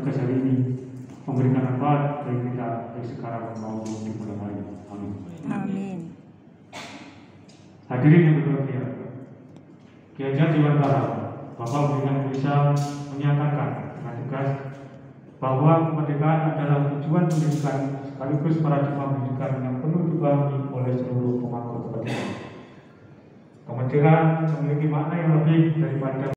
tugas hari ini memberikan manfaat bagi kita dari sekarang maupun di bulan hari. Amin. Amin. Hadirin yang berbahagia, Ki Hajar Dewantara, Bapak Bintang bisa menyatakan dengan tegas bahwa kemerdekaan adalah tujuan pendidikan sekaligus paradigma pendidikan yang perlu dipahami oleh seluruh pemangku kepentingan. Kemerdekaan memiliki makna yang lebih daripada